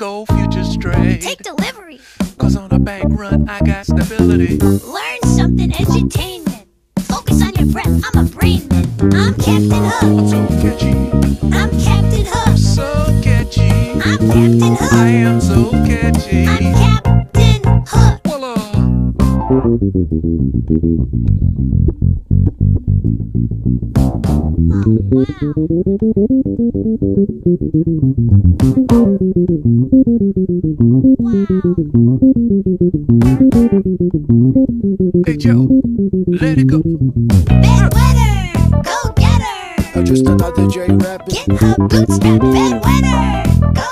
go future straight. Take delivery. Cause on a bank run I got stability. Learn something, edutainment. Focus on your breath, I'm a brain man. I'm Captain Hook. I'm so catchy. I'm Captain Hook. So catchy. I'm Captain Hook. I am so catchy. I'm Captain Hook. Voila. Hey Joe, let it go. Bedwetter, go get her. Just another J rapping. Get her bootstrap. Bedwetter, go